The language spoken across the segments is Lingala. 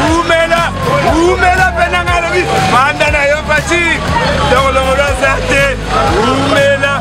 Oumela Benangalobi, Mandana Yopachi, dans le monde certain, Oumela.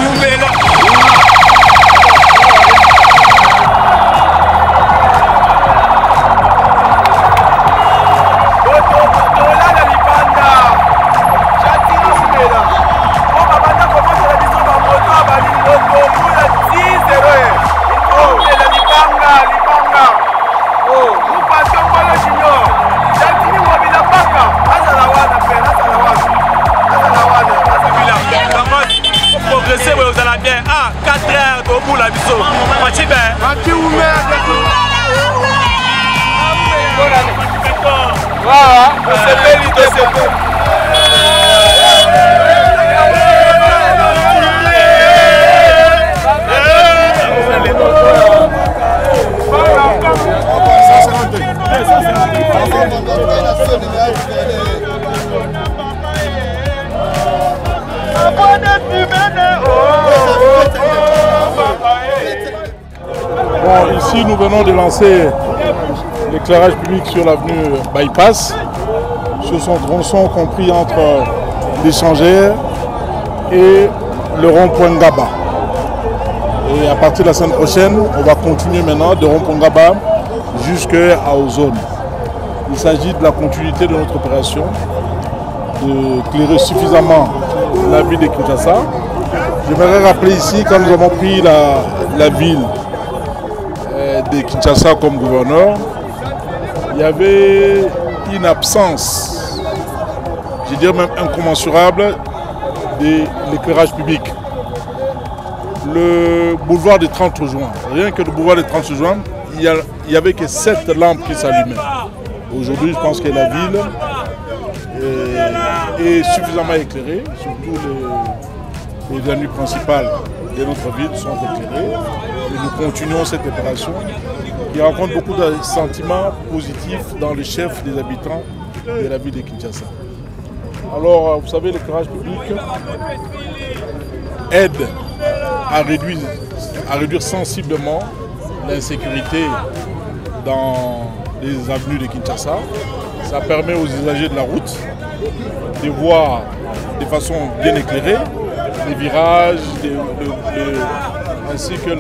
Bon, ici nous venons de lancer l'éclairage public sur l'avenue Bypass, sur son tronçon compris entre l'Échangère et le rond-point Ngaba. Et à partir de la semaine prochaine, on va continuer maintenant de rond-point Ngaba jusqu'à Ozone. Il s'agit de la continuité de notre opération, d'éclairer suffisamment la ville de Kinshasa. J'aimerais rappeler ici, quand nous avons pris la ville de Kinshasa comme gouverneur, il y avait une absence, je dirais même incommensurable, de l'éclairage public. Le boulevard du 30 juin, rien que le boulevard du 30 juin, il n'y avait que 7 lampes qui s'allumaient. Aujourd'hui, je pense que la ville est suffisamment éclairée, surtout les avenues principales de notre ville sont éclairées. Et nous continuons cette opération qui rencontre beaucoup de sentiments positifs dans le chef des habitants de la ville de Kinshasa. Alors, vous savez, l'éclairage public aide à réduire sensiblement l'insécurité dans les avenues de Kinshasa. Ça permet aux usagers de la route de voir de façon bien éclairée les virages, ainsi que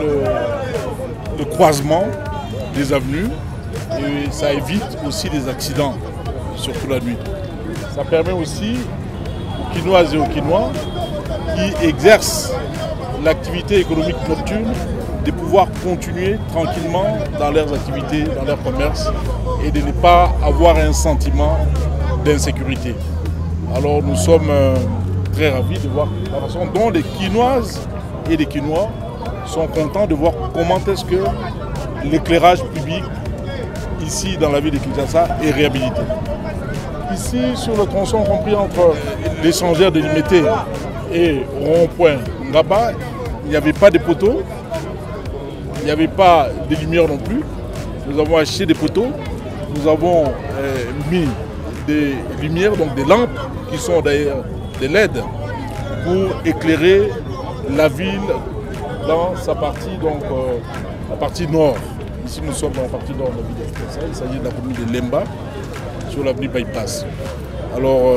le croisement des avenues. Et ça évite aussi des accidents, surtout la nuit. Ça permet aussi aux Kinoises et aux Kinois qui exercent l'activité économique nocturne de pouvoir continuer tranquillement dans leurs activités, dans leur commerce et de ne pas avoir un sentiment d'insécurité. Alors nous sommes très ravis de voir la façon dont les Kinoises et les Kinois sont contents de voir comment est-ce que l'éclairage public ici dans la ville de Kinshasa est réhabilité. Ici sur le tronçon compris entre l'Échangère de Limité et rond-point Ngaba, il n'y avait pas de poteaux, il n'y avait pas de lumière non plus. Nous avons acheté des poteaux, nous avons mis des lumières, donc des lampes qui sont d'ailleurs des LED pour éclairer la ville dans sa partie, donc la partie nord. Ici nous sommes dans la partie nord de la ville de Kinshasa, il s'agit de la commune de Lemba sur l'avenue Bypass. Alors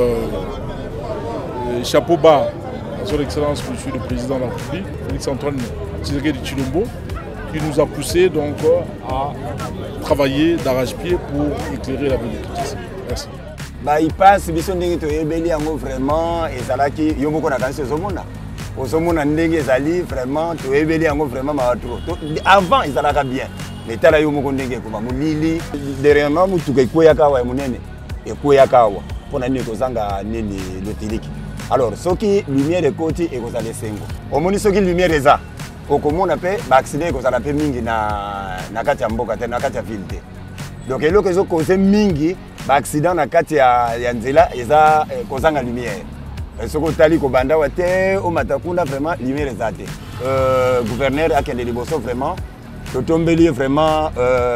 chapeau bas à son excellence monsieur le président de la République, Félix-Antoine Tshisekedi Tshilombo, qui nous a poussé donc à travailler d'arrache-pied pour éclairer la ville de Kinshasa. Merci. Bypass biso ndenge toyebeli yango vraiment ezalaki yo moko na kanisi ozomona ndenge ezali vraiment toyebeli yango vraiment mabatro avant ezalaka bien mais tala yo moko ndenge ekoma molili derrièrement mutuka ekweyaka awa ya monene ekweyaka awa mpona nini ekozanga nini lotiliki. Alors soki lumière ekoti ekozala esengo omoni soki lumière eza okomona mpe baaccident ekozala mpe mingi na kati ya mboka te na kati ya ville te. Donc eloko ezokoze mingi baaccident na kati ya nzela eza kozanga lumière. Soki otali kobanda wa te omata kuna vraiment lumière eza te. Gouverneur akende liboso vraiment totombeli vraiment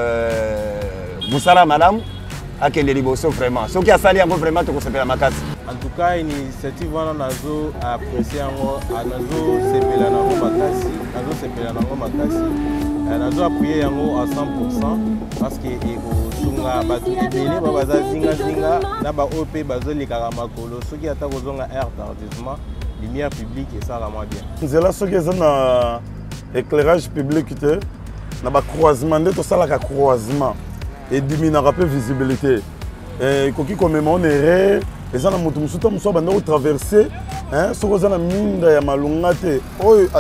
mosala malamu akende liboso vraiment soki asali yango vraiment tokosepela makasi. En tout cas initiative wana nazo apprécier yango nazo sepela nango makasi nazo appuyer yango à 100% parce que ekosunga bato ebele babaza zinga na baOP bazolekaka makolo soki ata kozonga aire d'arrondissement lumière publique esalama bien. Nzela soki eza na éclairage public te na croisement nde tosalaka croisement ediminaka mpe visibilité ekoki komema onere eza na moto mosusu ta mosu abanda kotraverse soki oza na minda ya malunga te oyo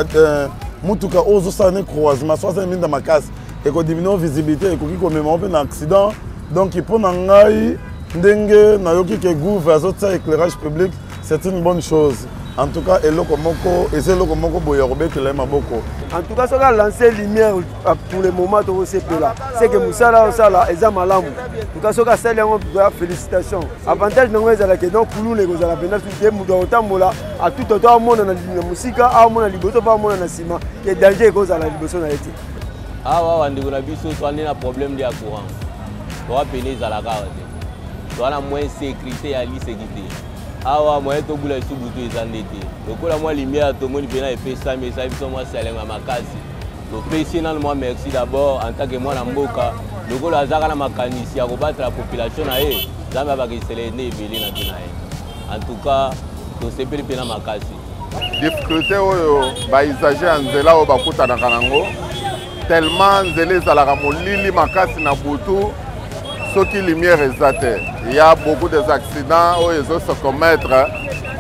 mutuka oyo ozosala ne croisement so aza na minda makasi ekodimine visibilité ekoki komema mpe na accident donc mpo na ngai ndenge nayoki ke gouve azotia éclairage public c'est une bonne chose. En tout cas, eloko moko boya kobetela maboko. En tout cas, ce qu'a lancé lumière pour le moment de là, c'est que Moussala Osala est malamu. En tout cas, ce qu'a fait félicitations. Avantage de nous est que donc pour nous les gars la peine de nous autant mola à tout autant monde na musique à monde na liboso pas monde na ciment que danger cause à la liboso na été. Ah ouais, on a biso so on a problème de courant. On va payer za la carte. On a moins sécurité à l'insécurité. Awa moi to bula su butu ezandete lokola moi lumière to moni pena epesa message biso moi salenga makasi to personnellement moi merci d'abord en tant que moi na mboka lokola azaka na makanisi ya kobattre la population na ye zamba bakisele ne ebele na bina ye en tout cas to sepeli pena makasi difficulté oyo ba usager nzela o bakutana kanango tellement nzela ezalaka molili makasi na butu soki lumière ezate. Il y a beaucoup d'accidents où ils se commettre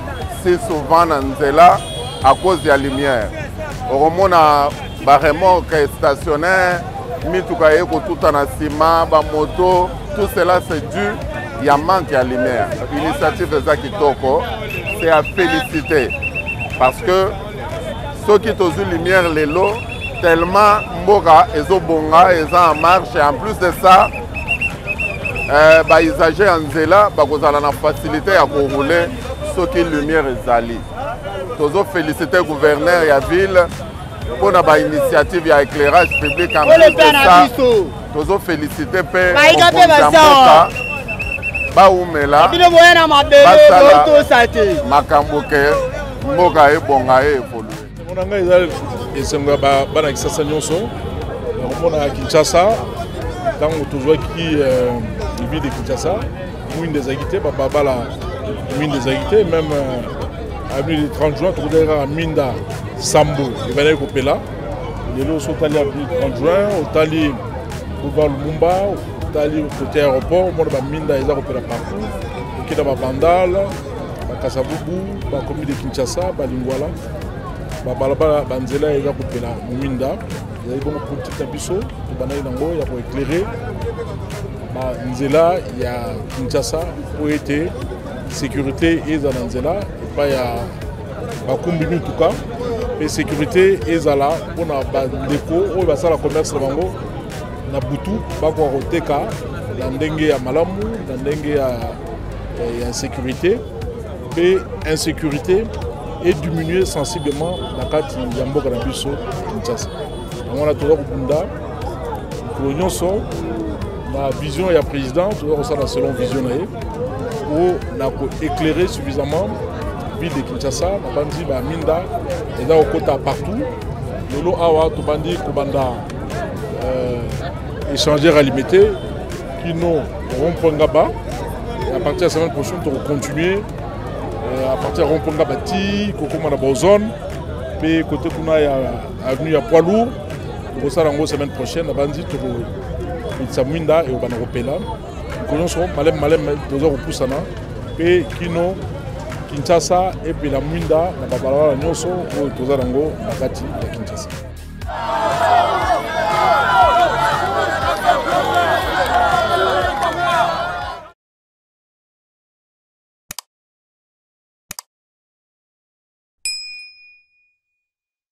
si souvent dans Nzela à cause de la lumière. Au moment où la remorque stationnaire, mituka eko tout en ciment, moto, tout cela c'est dû, il y a manque de lumière. L'initiative de Zakitoko, c'est à féliciter parce que ceux qui ont eu lumière les lots, tellement mboka ezo bonga, ils sont en marche et en plus de ça, baisager en Nzela bakozala na facilité à rouler ce qui lumière ezali. Tozo féliciter gouverneur ya ville pour na initiative ya éclairage public en plus de ça. Tozo féliciter pe baumela makambo ke mboka ebonga evolue. Monanga ezali esenga bana kisasa nyonso omona Kinshasa tango tozwaki ville de Kinshasa, Mouine des Aguités, Babala, Mine des Aguités, même avenue du 30 juin, tu vois, Minda, Sambo, il va aller couper là. Les lots sont allés à l'avenue du 30 juin, au Tali, boulevard Lumumba, au Tali, au côté aéroport, au monde de Minda, ils ont coupé là partout. Au Kida Bandal, à Kassaboubou, à Komi de Kinshasa, à Lingwala, à Balabala, Banzela, ils ont coupé là, Minda. Ils ont beaucoup de petits abyssos, il y a pour éclairer. Nzela, il y a Kinshasa, où était sécurité et Nzela, et pas il y a Bakumbi en tout cas, mais sécurité et Zala, on a l'éco, on a ça la commerce de Bango, on a Boutou, Bakwa Roteka, l'Andengue à Malamu, l'Andengue à sécurité, et insécurité et diminuer sensiblement la carte Yambo Ganabiso Kinshasa. On a toujours Bunda, l'Union sont. La vision et la président, selon vision où on a éclairé suffisamment la ville de Kinshasa, on a dit que Minda est au côté partout. Nous avons dit échanger à limiter, qui nous rond-point Gaba. À partir de la semaine prochaine, on va continuer. À partir de rond-point Gaba, on a une zone. Puis côté qu'on a avenue à poids lourd, on va la semaine prochaine, on a dit Minda et au Banopela. Nous connaissons malem deux repoussana et Kino Kinshasa et puis la Minda na babala nyonso au Tozarango na kati ya Kinshasa.